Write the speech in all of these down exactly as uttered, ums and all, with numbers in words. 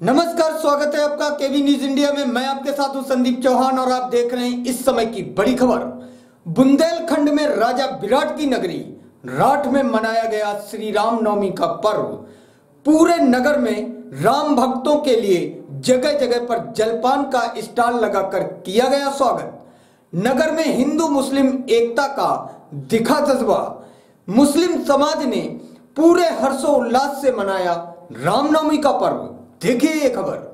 नमस्कार, स्वागत है आपका केवी न्यूज इंडिया में। मैं आपके साथ हूं संदीप चौहान और आप देख रहे हैं इस समय की बड़ी खबर। बुंदेलखंड में राजा विराट की नगरी राठ में मनाया गया श्री राम नवमी का पर्व। पूरे नगर में राम भक्तों के लिए जगह जगह पर जलपान का स्टॉल लगाकर किया गया स्वागत। नगर में हिंदू मुस्लिम एकता का दिखा जज्बा। मुस्लिम समाज ने पूरे हर्षोल्लास से मनाया रामनवमी का पर्व। देखिए ये खबर।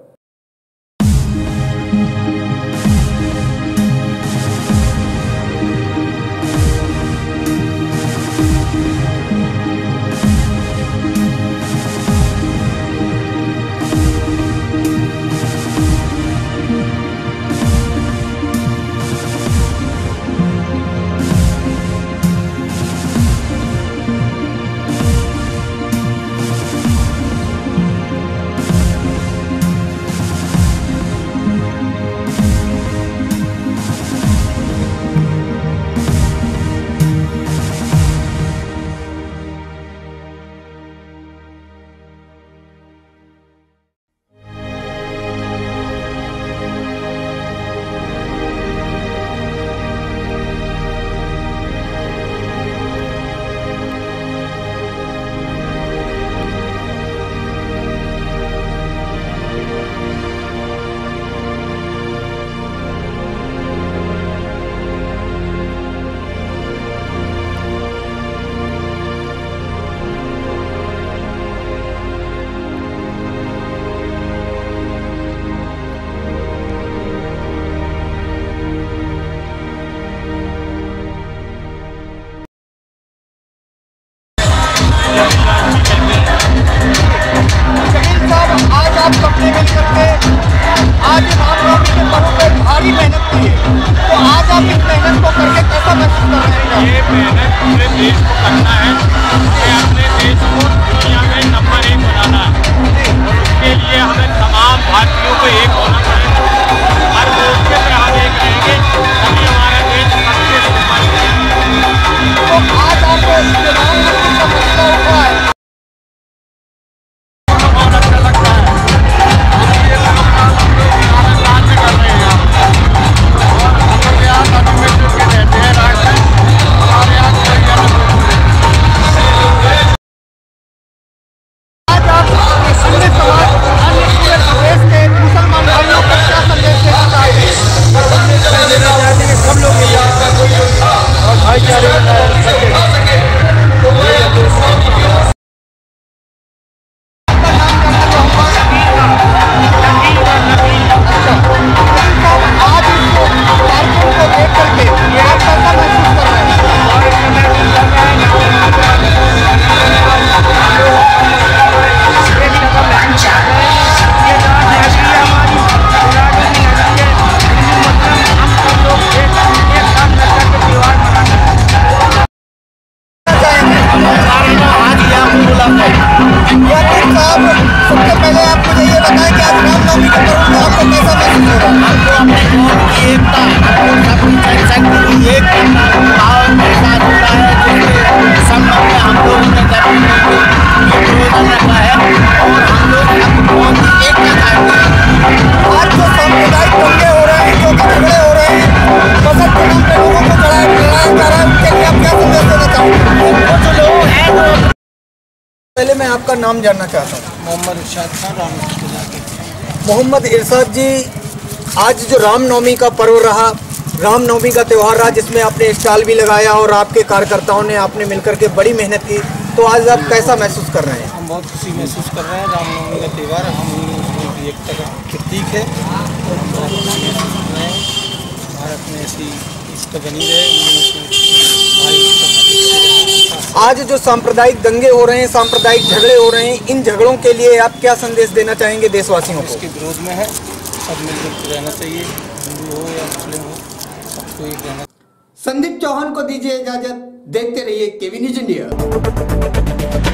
सबने मिलकर के आज रामनवमी के पर्व पे भारी मेहनत की है, तो आज आप इस मेहनत को करके कैसा महसूस कर रहे हैं? ये मेहनत पूरे देश को करना है कि अपने देश को दुनिया में नंबर एक बनाना है और उसके लिए हमें तमाम भारतीयों को एक होना पड़ेगा। हर देश के तरह हम एक रहेंगे तभी हमारा देश सबसे सुपर। तो आज आप रामनवमी का मसला उठा है, सबसे पहले आप मुझे ये बताएं कि आज रामनवमी के पर्व में आपको कैसा महसूस हो रहा है? हमको अपने कौम की एकता और सबकी जनशक्ति की एक भाव के साथ जुड़ा है, जिसके संबंध में हम लोग ने जब रखा है और हम लोग अपनी कौम की एकता चाहते हैं। आज जो सांप्रदायिक दंगे हो रहे हैं, जो झगड़े हो रहे हैं, फसल के नाम पे लोगों को जलाया जलाया जा रहा है, उनके लिए आप क्या संदेश देना चाहोगे? कुछ लोग हैं जो पहले मैं आपका नाम जानना चाहता हूँ। मोहम्मद इरशाद खान रामनवमी। मोहम्मद इरशाद जी, आज जो रामनवमी का पर्व रहा, रामनवमी का त्यौहार रहा, जिसमें आपने स्टॉल भी लगाया और आपके कार्यकर्ताओं ने आपने मिलकर के बड़ी मेहनत की, तो आज आप कैसा महसूस कर रहे हैं? हम बहुत खुशी महसूस कर रहे हैं। रामनवमी का त्यौहार हम की एकता का प्रतीक है और हम बहुत खुशी महसूस कर रहे हैं। भारत में ऐसी एकता बनी रहे। आज जो सांप्रदायिक दंगे हो रहे हैं, सांप्रदायिक झगड़े हो रहे हैं, इन झगड़ों के लिए आप क्या संदेश देना चाहेंगे देशवासियों को? इसके विरोध में है, सब मिलजुल कर रहना चाहिए, हिंदू हो या मुस्लिम हो, सबको एक रहना। संदीप चौहान को दीजिए इजाजत। देखते रहिए केवी न्यूज इंडिया।